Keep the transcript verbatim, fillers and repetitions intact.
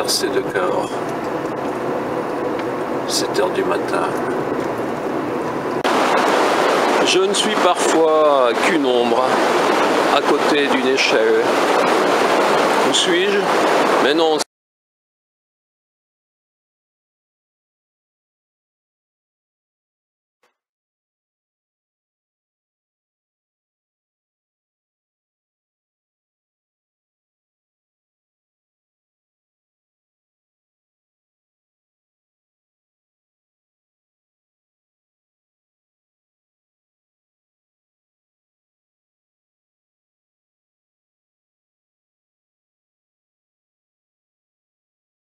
C'est de Cahors. sept heures du matin. Je ne suis parfois qu'une ombre à côté d'une échelle. Où suis-je? Mais non.